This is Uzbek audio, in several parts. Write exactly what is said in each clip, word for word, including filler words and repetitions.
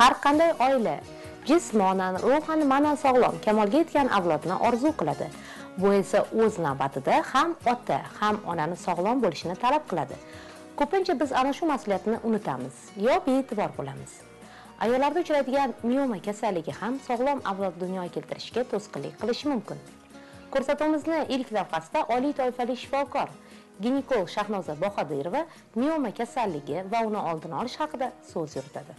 Har qanday oila jismonan, ruhan, ma'nan sog'lom, kamolga yetgan avlodni orzu qiladi. Bu esa o'z navbatida ham ota, ham onani sog'lom bo'lishini talab qiladi. Ko'pincha biz ana shu mas'uliyatni unutamiz, yo bee'tibor bo'lamiz. Ayollarda uchraydigan mioma kasalligi ham sog'lom avlod dunyoga keltirishga to'sqinlik qilishi mumkin. Ko'rsatuvimizni ilk nafasda oliy toifali shifokor ginekolog Shahnoza Bohodirova mioma kasalligi va uni oldini olish haqida so'z yuritadi.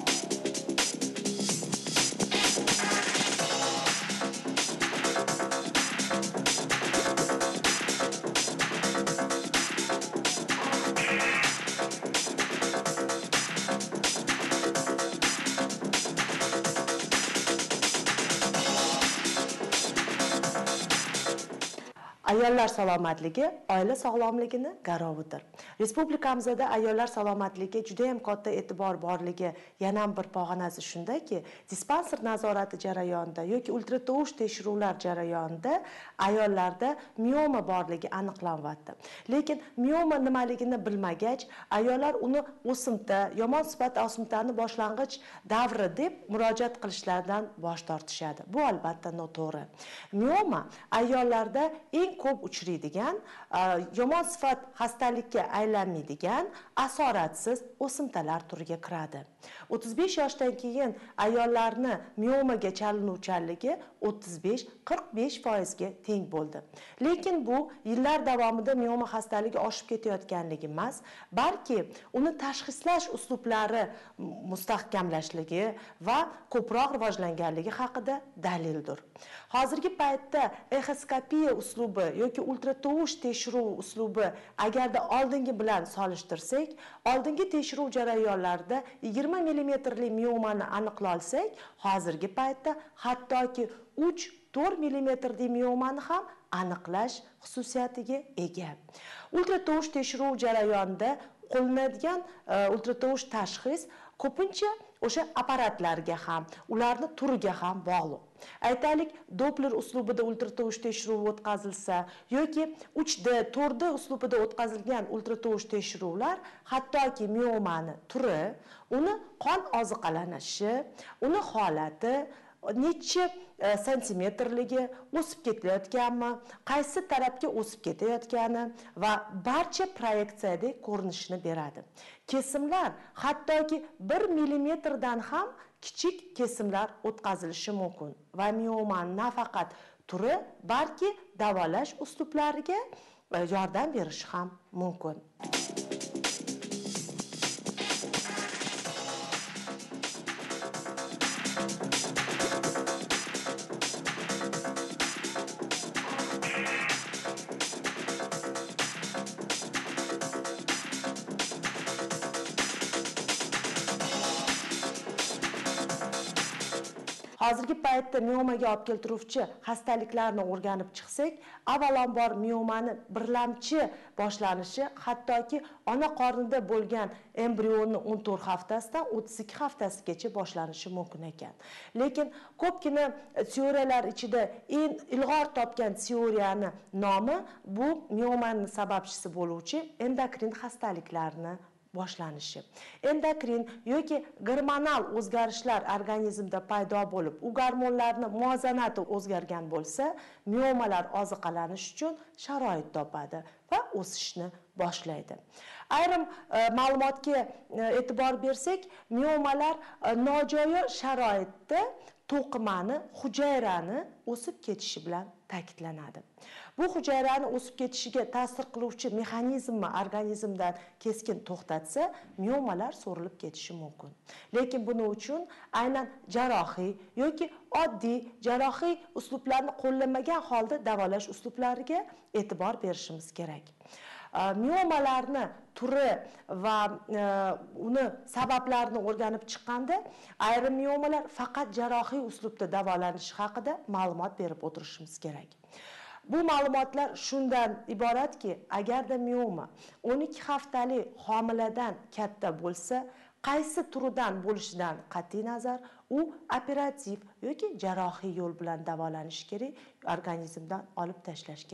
Ayollar salomatligi oila sog'lomligini garovidir. Respublikamizda ayollar salomatligiga juda ham katta e'tibor borligi yana bir pog'onasi shundaki, dispanser nazorati jarayonida yoki ultratovush tekshiruvlar jarayonida ayollarda mioma borligi aniqlanyapti. Lekin mioma nimaligini bilmagach, ayollar uni o'simta, yomon sifat o'simtani boshlang'ich davri deb murojaat qilishlardan bosh tortishadi. Bu albatta noto'g'ri. Mioma ayollarda eng ko'p uchraydigan, yomon sifat xastalikka aylanmaydigan, asoratsiz o'simtalar turiga kiradi. o'ttiz besh yoshdan keyin ayollarni miomaga chalinuvchanligi o'ttiz besh qirq besh foizga teng bo'ldi. Lekin bu yillar davomida mioma xastaligi oshib ketayotganligi emas, balki uni tashxislash uslublari mustahkamlashligi va ko'proq rivojlanganligi haqida dalildir. Hozirgi paytda echoskopiya uslubi yoki ultratovush tekshiruv uslubi agarda oldingi bilan solishtirsak, oldingi tekshiruv jarayonlarida yigirma millimetrli miomani aniqlasak, hozirgi paytda hattoki uch to'rt millimetrli miomani ham aniqlash xususiyatiga ega. Ultratovush tekshiruv jarayonida qo'llanadigan ultratovush tashxis ko'pincha o'sha apparatlarga ham, ularni turiga ham bog'liq. Aytaylik, Doppler uslubida ultratovush tekshiruvi o'tkazilsa yoki uch D, to'rt D uslubida o'tkazilgan ultratovush tekshiruvlar hattoki miomani turi, uni qon oziqalanishi, uni holati, necha santimetrligi, o'sib ketayotganmi, qaysi tarafga o'sib ketayotgani va barcha proyeksiyadek ko'rinishini beradi. Kesimlar hattoki bir millimetrdan ham kichik kesimlar o'tkazilishi mumkin va miomani nafaqat turi, balki davolash uslublariga yordam berishi ham mumkin. Hozirgi paytda miomaga olib keltiruvchi xastaliklarni o'rganib chiqsak, avvalambor miomani birlamchi boshlanishi hattoki ona qornida bo'lgan embrionni o'n to'rt haftasidan o'ttiz ikki haftasigacha boshlanishi mumkin ekan. Lekin ko'pgina teoriyalar ichida eng ilg'or topgan teoriyani nomi bu miomaning sababchisi bo'luvchi endokrin xastaliklarni boshlanishi. Endokrin yoki gormonal o'zgarishlar organizmda paydo bo'lib, u gormonlarni muvozanati o'zgargan bo'lsa, miomalar oziqalanish uchun sharoit topadi va o'sishni boshlaydi. Ayrim ma'lumotga e'tibor bersak, miomalar nojo'ya sharoitda to'qimani, hujayrani o'sib ketishi bilan ta'kidlanadi. Bu hujayrani o'sib ketishiga ta'sir qiluvchi mexanizmni organizmdan keskin to'xtatsa, miomalar so'rilib ketishi mumkin. Lekin buning uchun aynan jarrohiy yoki oddiy jarrohiy uslublarni qo'llanmagan holda davolash uslublariga e'tibor berishimiz kerak. Miomalarni turi va uni sabablarini o'rganib chiqqanda, ayrim miomalar faqat jarrohiy uslubda davolanishi haqida ma'lumot berib o'tirishimiz kerak. Bu ma'lumotlar shundan iboratki, agarda mioma o'n ikki haftali homiladan katta bo'lsa, qaysi turidan bo'lishidan qat'iy nazar, u operativ yoki jarrohiy yo'l bilan davolanish kerak, organizmdan olib tashlash kerak.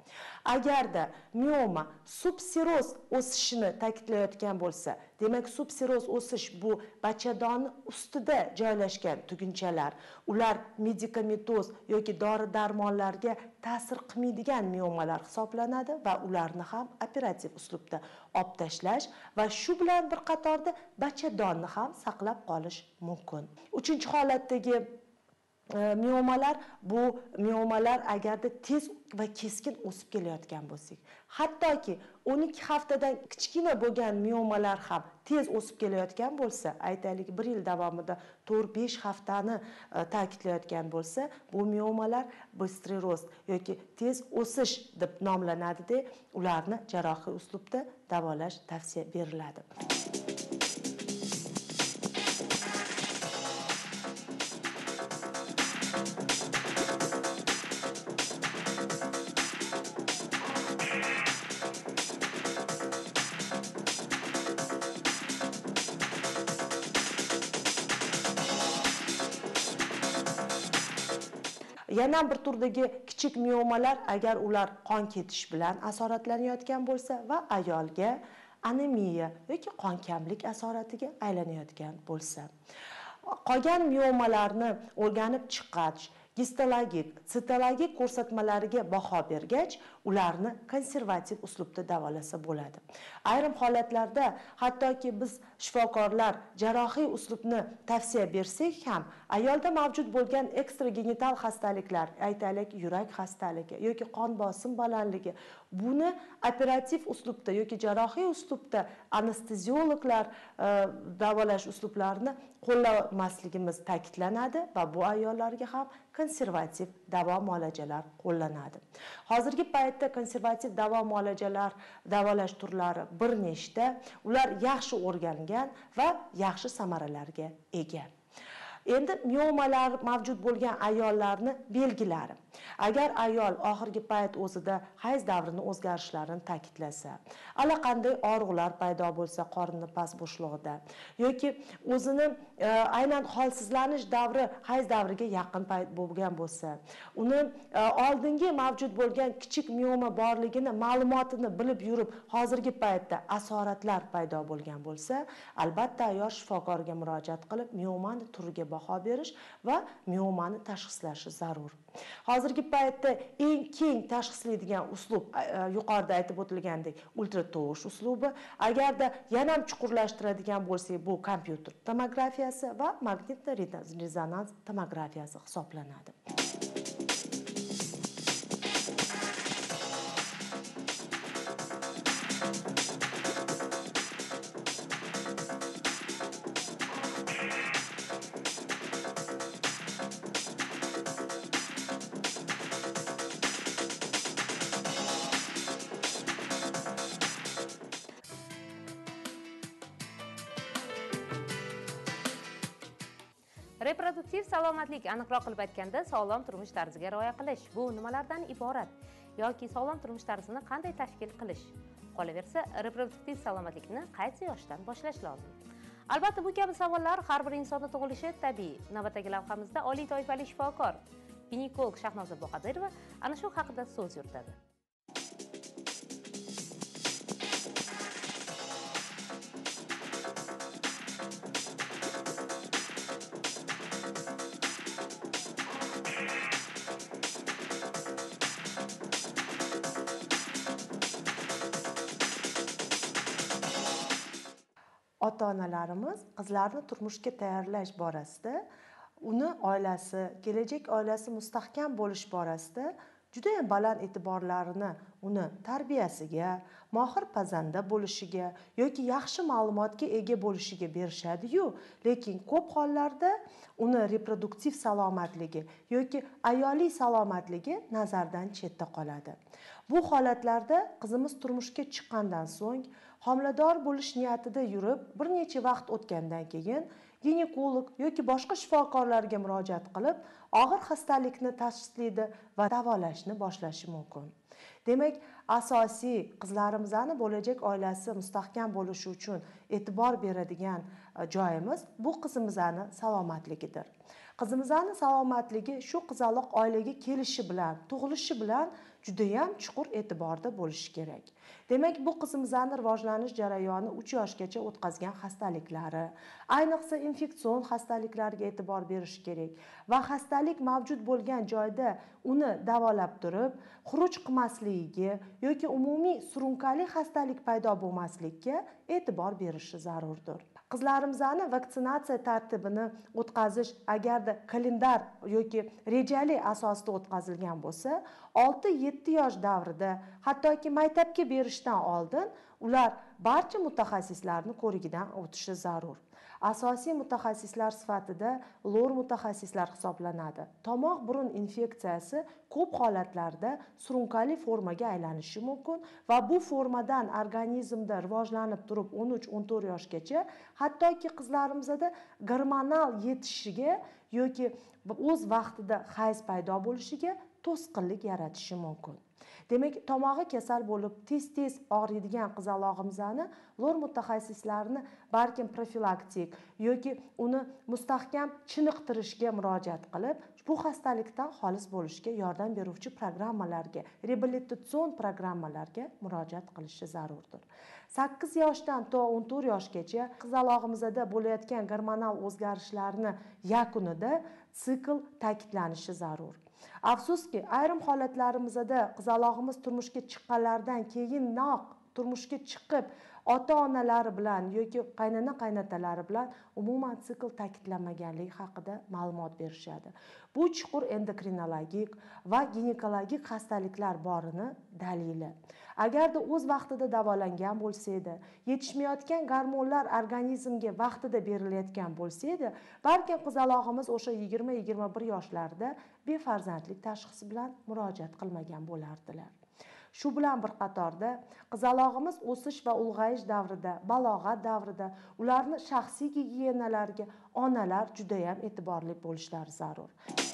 Agarda mioma subsiroz o'sishini ta'kidlayotgan bo'lsa, demak subsiroz o'sish bu bachadonni ustida joylashgan tugunchalar, ular medikametoz yoki dori-darmonlarga ta'sir qilmaydigan miomalar hisoblanadi va ularni ham operativ uslubda olib tashlash va shu bilan bir qatorda bachadonni ham saqlab qolish mumkin. Uchinchi holatdagi miomalar bu miomalar agarda tez va keskin o'sib kelayotgan bo'lsak, hattoki o'n ikki haftadan kichkina bo'lgan miomalar ham tez o'sib kelayotgan bo'lsa, aytaylik bir yil davomida to'rt besh haftani ta'kidlayotgan bo'lsa, bu miomalar bыстрый рост yoki tez o'sish deb nomlanadi-da, ularni jarrohiy uslubda davolash tavsiya beriladi. Yana bir turdagi kichik miomalar agar ular qon ketish bilan asoratlanayotgan bo'lsa va ayolga anemiya yoki qon kamlik asoratiga aylanayotgan bo'lsa. Qolgan miomalarni o'rganib chiqqach, histologik, sitologik ko'rsatmalariga baho bergach, ularni konservativ uslubda davolasa bo'ladi. Ayrim holatlarda hattoki biz shifokorlar jarrohiy uslubni tavsiya bersak ham, ayolda mavjud bo'lgan ekstragenital xastaliklar, aytaylik yurak xastaligi yoki qon bosim balandligi, buni operativ uslubda yoki jarrohiy uslubda anesteziologlar davolash uslublarini qo'llamasligimiz ta'kidlanadi va bu ayollarga ham konservativ davo muolajalar qo'llanadi. Hozirgi paytda konservativ davo muolajalar, davolash turlari bir nechta, ular yaxshi o'rgangan va yaxshi samaralarga ega. Endi miomalar mavjud bo'lgan ayollarni belgilari. Agar ayol oxirgi payt o'zida hayz davrini o'zgarishlarini ta'kidlasa, allaqanday og'riqlar paydo bo'lsa qorinni past bo'shlig'ida yoki o'zini e, aynan holsizlanish davri hayz davriga yaqin payt bo'lgan bo'lsa, uni e, oldingi mavjud bo'lgan kichik mioma borligini ma'lumotini bilib yurib, hozirgi paytda asoratlar paydo bo'lgan bo'lsa, albatta ayol shifokorga murojaat qilib miomani turiga baho berish va miomani tashxislashi zarur. Hozirgi paytda eng keng tashxislaydigan uslub yuqorida aytib o'tilgandek ultratovush uslubi. Agarda yana ham chuqurlashtiradigan bo'lsak, bu kompyuter tomografiyasi va magnitno-rezonans tomografiyasi hisoblanadi. Reproduktiv salomatlik, aniqroq qilib aytganda, sog'lom turmush tarziga rioya qilish. Bu nimalardan iborat? Yoki sog'lom turmush tarzini qanday tashkil qilish? Qolaversa, reproduktiv salomatlikni qaysi yoshdan boshlash lozim? Albatta, bu kabi savollar har bir insonda tug'ilishi tabiiy. Navbatdagi lavhamizda oliy toifali shifokor, ginekolog Shahnoza Boqadirova ana shu haqida so'z yuritadi. Ota-onalarimiz qizlarni turmushga tayyorlash borasida, uni oilasi, kelajak oilasi mustahkam bo'lish borasida juda ham baland e'tiborlarini uni tarbiyasiga, mohir pazanda bo'lishiga yoki yaxshi ma'lumotga ega bo'lishiga berishadi-yu, lekin ko'p hollarda uni reproduktiv salomatligi yoki ayoliy salomatligi nazardan chetda qoladi. Bu holatlarda qizimiz turmushga chiqqandan so'ng homilador bo'lish niyatida yurib, bir necha vaqt o'tgandan keyin ginekolog yoki boshqa shifokorlarga murojaat qilib, og'ir xastalikni tashxislaydi va davolashni boshlashi mumkin. Demak, asosiy qizlarimizning bo'lajak oilasi mustahkam bo'lishi uchun e'tibor beradigan joyimiz bu qizimizning salomatligidir. Qizimizning salomatligi shu qizaloq oilaga kelishi bilan, tug'ilishi bilan judayam chuqur e'tiborda bo'lishi kerak. Demak, bu qizimizning rivojlanish jarayoni uch yoshgacha o'tkazgan xastaliklari, ayniqsa infeksion xastaliklarga e'tibor berish kerak va xastalik mavjud bo'lgan joyda uni davolab turib, xuruj qilmasligiga yoki umumiy surunkali xastalik paydo bo'lmasligiga e'tibor berishi zarurdir. Qizlarimizni vaksinatsiya tartibini o'tkazish agarda kalendar yoki rejali asosida o'tkazilgan bo'lsa, olti yetti yosh davrida, hattoki maktabga berishdan oldin ular barcha mutaxassislarni ko'rigidan o'tishi zarur. Asosiy mutaxassislar sifatida lor mutaxassislar hisoblanadi. Tomoq burun infeksiyasi ko'p holatlarda surunkali formaga aylanishi mumkin va bu formadan organizmda rivojlanib turib o'n uch o'n to'rt yoshgacha, hattoki qizlarimizda gormonal yetishishiga yoki o'z vaqtida hayz paydo bo'lishiga to'sqinlik yaratishi mumkin. Demak, tomog'i kasal bo'lib, tez-tez og'riydigan qizalog'imizni lor mutaxassislarini balkim profilaktik yoki uni mustahkam chiniqtirishga murojaat qilib, bu xastalikdan xolis bo'lishga yordam beruvchi programmalarga, reabilitatsion programmalarga murojaat qilishi zarurdir. sakkiz yoshdan to o'n to'rt yoshgacha qizalog'imizda bo'layotgan gormonal o'zgarishlarni yakunida sikl ta'kidlanishi zarur. Afsuski, ayrim holatlarimizda qizalog'imiz turmushga chiqqanlardan keyinoq turmushga chiqib, ota-onalari bilan yoki qaynona-qaynotalari bilan umuman sikl ta'kidlanmaganligi haqida ma'lumot berishadi. Bu chuqur endokrinologik va ginekologik xastaliklar borini dalili. Agarda o'z vaqtida davolangan bo'lsa edi, yetishmayotgan gormonlar organizmga vaqtida berilayotgan bo'lsa edi, balkim qizalog'imiz o'sha yigirma yigirma bir yoshlarida befarzandlik tashxisi bilan murojaat qilmagan bo'lardilar. Shu bilan bir qatorda qizalog'imiz o'sish va ulg'ayish davrida, balog'at davrida ularni shaxsiy gigiyenalariga onalar juda ham e'tiborli bo'lishlari zarur.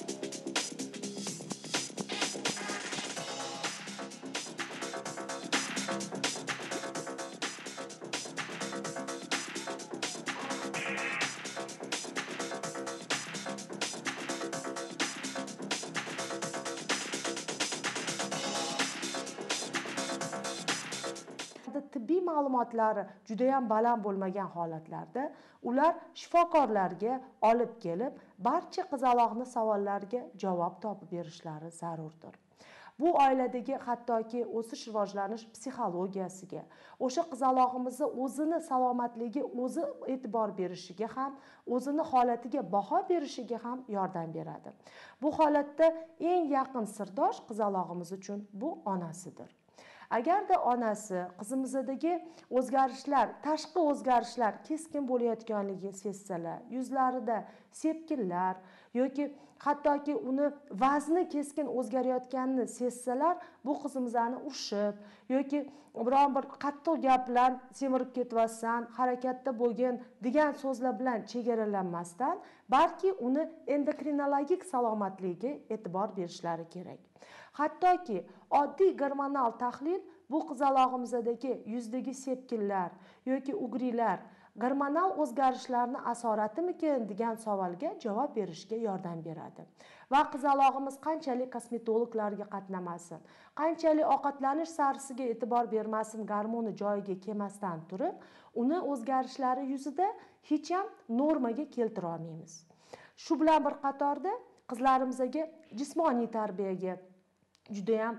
Tibbiy ma'lumotlari juda ham baland bo'lmagan holatlarda ular shifokorlarga olib kelib, barcha qizaloqni savollariga javob topib berishlari zarurdir. Bu oiladagi hattoki o'sish rivojlanish psixologiyasiga, o'sha qizalog'imizni o'zini salomatligi o'zi e'tibor berishiga ham, o'zini holatiga baho berishiga ham yordam beradi. Bu holatda eng yaqin sirdosh qizalog'imiz uchun bu onasidir. Agarda onasi qizimizdagi o'zgarishlar, tashqi o'zgarishlar keskin bo'layotganligi sezsalar, yuzlarida sepkillar yoki hattoki uni vazni keskin o'zgarayotganini sezsalar, bu qizimizni urishib yoki biron bir qattiq gap bilan semirib ketyapsan, harakatda bo'lgin degan so'zlar bilan chegaralanmasdan, balki uni endokrinologik salomatligiga e'tibor berishlari kerak. Hattoki oddiy gormonal tahlil bu qizalog'imizdagi yuzdagi sepkillar yoki ugrilar gormonal o'zgarishlarni asoratimikin degan savolga javob berishga yordam beradi. Va qizalog'imiz qanchalik kosmetologlarga qatnamasin, qanchalik ovqatlanish sarisiga e'tibor bermasin, gormoni joyiga kelmasdan turib, uni o'zgarishlari yuzida hech ham normaga keltira olmaymiz. Shu bilan bir qatorda qizlarimizga jismoniy tarbiyaga juda ham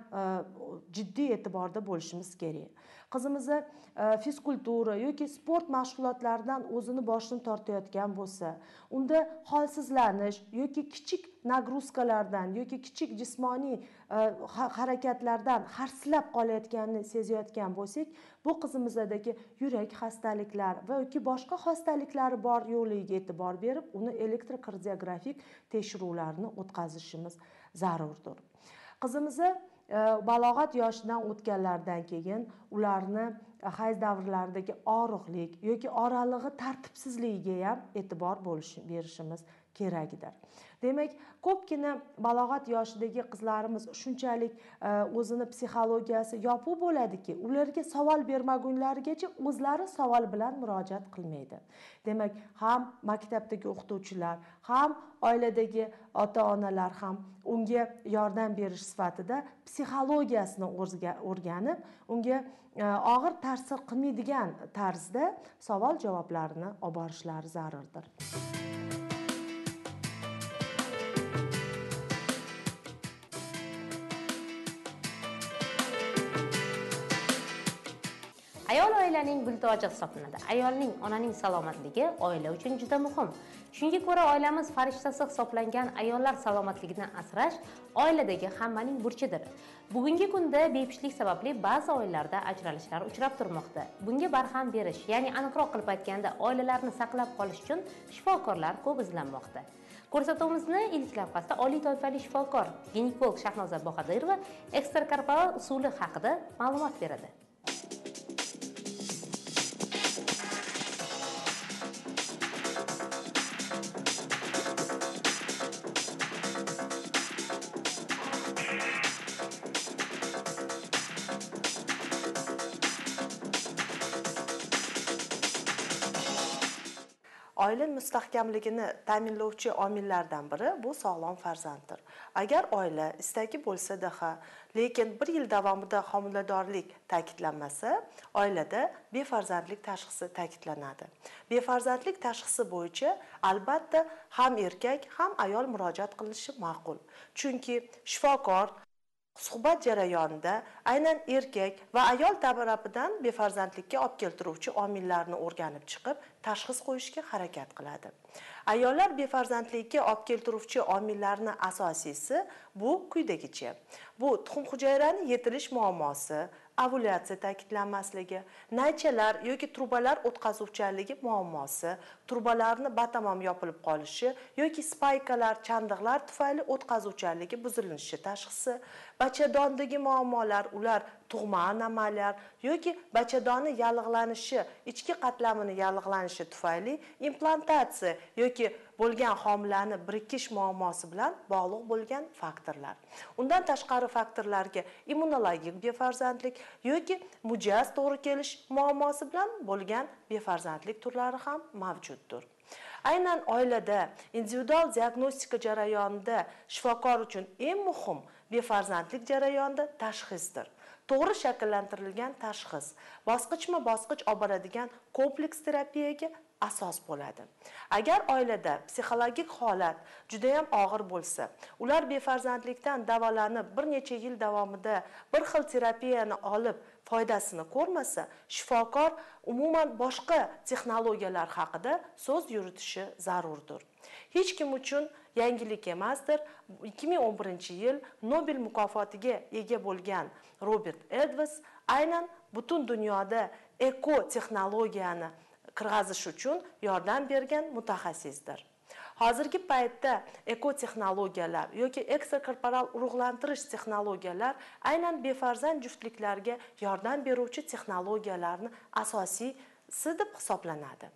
jiddiy e'tiborda bo'lishimiz kerak. Qizimizni fizkultura yoki sport mashg'ulotlaridan o'zini boshini tortayotgan bo'lsa, unda holsizlanish yoki kichik nagruzkalardan yoki kichik jismoniy harakatlardan xarsilab qolayotganini sezayotgan bo'lsak, bu qizimizdagi yurak xastaliklar va yoki boshqa xastaliklari bor yo'qligiga e'tibor berib, uni elektrokardiografik tekshiruvlarni o'tkazishimiz zarurdir. Qizimizni balog'at yoshidan o'tganlardan keyin ularni hayz davrlaridagi og'riqlik yoki oralig'i tartibsizligiga ham e'tibor berishimiz keragidir. Demak, ko'pgina balog'at yoshidagi qizlarimiz shunchalik o'zini psixologiyasi yopiq bo'ladiki, ularga savol bermagunlarigacha o'zlari savol bilan murojaat qilmaydi. Demak, ham maktabdagi o'qituvchilar, ham oiladagi ota-onalar ham unga yordam berish sifatida psixologiyasini o'rganib, unga og'ir ta'sir qilmaydigan tarzda savol javoblarini olib borishlari zarurdir. Ayol oilaning bultoji hisoblanadi. Ayolning, onaning salomatligi oila uchun juda muhim. Shunga ko'ra oilamiz farishtasi hisoblangan ayollar salomatligini asrash oiladagi hammaning burchidir. Bugungi kunda bepushtlik sababli ba'zi oilalarda ajralishlar uchrab turmoqda. Bunga barham berish, ya'ni aniqroq qilib aytganda, oilalarni saqlab qolish uchun shifokorlar ko'p izlanmoqda. Ko'rsatuvimizni ilk lavhasida oliy toifali shifokor, ginekolog Shahnoza Bohadirova ekstrakorporal usuli haqida ma'lumot beradi. Oila mustahkamligini ta'minlovchi omillardan biri bu sog'lom farzanddir. Agar oila istagi bo'lsa-da, lekin bir yil davomida homiladorlik ta'kidlanmasa, oilada befarzandlik tashxisi ta'kidlanadi. Befarzandlik tashxisi bo'yicha albatta ham erkak, ham ayol murojaat qilishi ma'qul. Chunki shifokor suhbat jarayonida aynan erkak va ayol tarafidan befarzandlikka olib keltiruvchi omillarni o'rganib chiqib, tashxis qo'yishga harakat qiladi. Ayollar befarzandlikka olib keltiruvchi omillarni asosiysi bu quyidagicha. Bu tuxum hujayrani yetilish muammosi, ovulyatsiya ta'kidlanmasligi, naychalar yoki trubalar o'tkazuvchanligi muammosi, trubalarni batamom yopilib qolishi yoki spaykalar, chandiqlar tufayli o'tkazuvchanligi buzilishi tashxisi, bachadondagi muammolar, ular tug'ma anomaliyalar yoki bachadonni yallig'lanishi, ichki qatlamini yallig'lanishi tufayli implantatsiya yoki bo'lgan homilani birikish muammosi bilan bog'liq bo'lgan faktorlar. Undan tashqari faktorlarga immunologik befarzandlik yoki mujaz to'g'ri kelish muammosi bilan bo'lgan befarzandlik turlari ham mavjuddir. Aynan oilada individual diagnostika jarayonida shifokor uchun eng muhim befarzandlik jarayonida tashxisdir. To'g'ri shakllantirilgan tashxis bosqichma-bosqich olib boradigan kompleks terapiyaga asos bo'ladi. Agar oilada psixologik holat juda ham og'ir bo'lsa, ular befarzandlikdan davolanib bir necha yil davomida bir xil terapiyani olib foydasini ko'rmasa, shifokor umuman boshqa texnologiyalar haqida so'z yuritishi zarurdir. Hech kim uchun yangilik emasdir. ikki ming o'n birinchi yil Nobel mukofotiga ega bo'lgan Robert Edwards aynan butun dunyoda eko texnologiyani kirg'izish uchun yordam bergan mutaxassisdir. Hozirgi paytda eko texnologiyalar yoki ekstrakorporal urug'lantirish texnologiyalar aynan befarzand juftliklarga yordam beruvchi texnologiyalarning asosiysi deb hisoblanadi.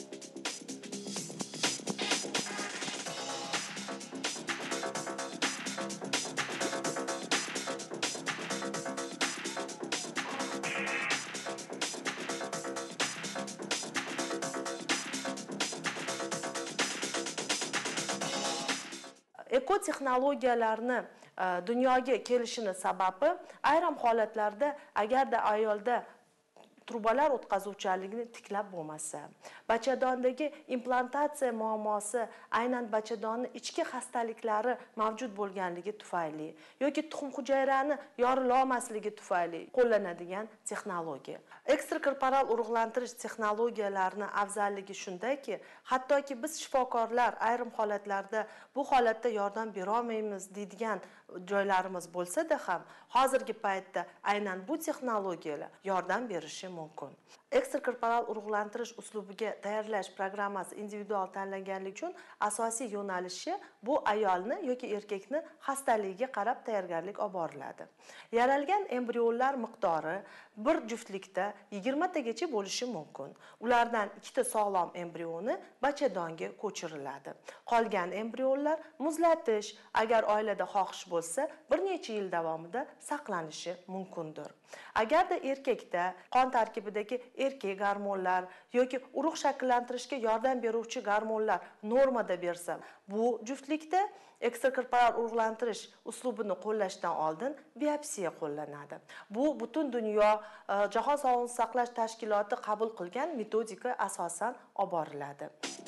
Eko texnologiyalarni dunyoga kelishini sababi ayrim holatlarda agarda ayolda trubalar o'tkazuvchanligini tiklab bo'lmasa, bachadondagi implantatsiya muammosi aynan bachadonning ichki xastaliklari mavjud bo'lganligi tufayli yoki tuxum hujayrani yorila olmasligi tufayli qo'llanadigan texnologiya. Ekstrakorporal urug'lantirish texnologiyalarini afzalligi shundaki, hattoki biz shifokorlar ayrim holatlarda bu holatda yordam bera olmaymiz deydigan joylarimiz bo'lsa-da ham, hozirgi paytda aynan bu texnologiyalar yordam berishi mumkin. Ekstrakorporal urug'lantirish uslubiga tayyorlash programmasi individual tanlanganligi uchun asosiy yo'nalishi bu ayolni yoki erkakni xastaligiga qarab tayyorgarlik olib boriladi. Yaralgan embrionlar miqdori bir juftlikda yigirma tagacha bo'lishi mumkin. Ulardan ikkita sog'lom embrioni bachadonga ko'chiriladi. Qolgan embrionlar muzlatish, agar oilada xohish bo'lsa, bir necha yil davomida saqlanishi mumkindir. Agarda erkakda qon tarkibidagi erkak gormonlar yoki urug' shakllantirishga yordam beruvchi gormonlar normada bersa, bu juftlikda ekstrakorporal urug'lantirish uslubini qo'llashdan oldin biopsiya qo'llanadi. Bu butun dunyo Jahon sog'liqni saqlash tashkiloti qabul qilgan metodika asosan olib boriladi.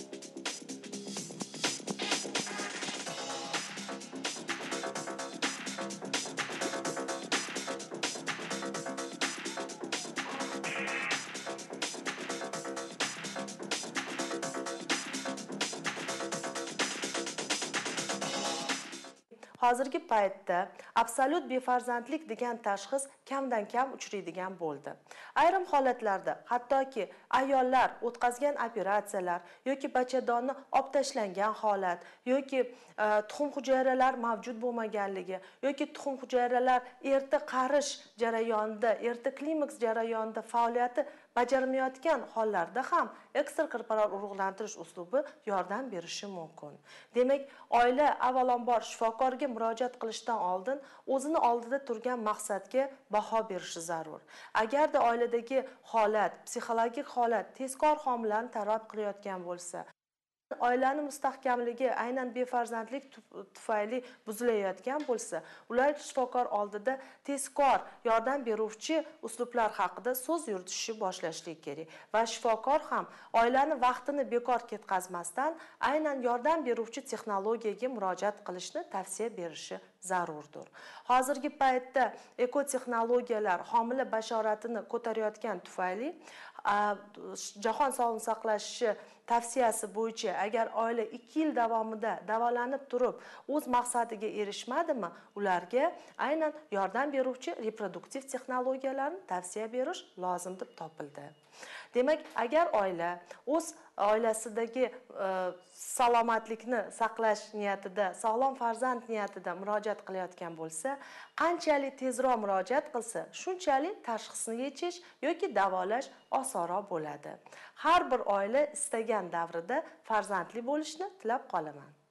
Hozirgi paytda absolyut befarzandlik degan tashxis kamdan kam uchraydigan bo'ldi. Ayrim holatlarda hattoki ayollar o'tkazgan operatsiyalar yoki bachadonni olib tashlangan holat yoki e, tuxum hujayralar mavjud bo'lmaganligi yoki tuxum hujayralar erta qarish jarayonida, erta klimaks jarayonida faoliyati bajarmayotgan hollarda ham ekstrakorporal urug'lantirish uslubi yordam berishi mumkin. Demak, oila avvalambor shifokorga murojaat qilishdan oldin o'zini oldida turgan maqsadga baho berishi zarur. Agarda oiladagi holat, psixologik holat tezkor homilani targ'ib qilayotgan bo'lsa, oilani mustahkamligi aynan befarzandlik tufayli buzilayotgan bo'lsa, ular shifokor oldida tezkor yordam beruvchi uslublar haqida so'z yuritishni boshlashlik kerak va shifokor ham oilani vaqtini bekor ketkazmasdan aynan yordam beruvchi texnologiyaga murojaat qilishni tavsiya berishi zarurdir. Hozirgi paytda ekotexnologiyalar homila bashoratini ko'tarayotgan tufayli Jahon sog'liqni saqlash tavsiyasi bo'yicha agar oila ikki yil davomida davolanib turib o'z maqsadiga erishmadimi, ularga aynan yordam beruvchi reproduktiv texnologiyalarni tavsiya berish lozim deb topildi. Demak, agar oila o'z oilasidagi e, salomatlikni saqlash niyatida, sog'lom farzand niyatida murojaat qilayotgan bo'lsa, qanchalik tezroq murojaat qilsa, shunchalik tashxisni yechish yoki davolash osonroq bo'ladi. Har bir oila istagan davrida farzandli bo'lishni tilab qolaman.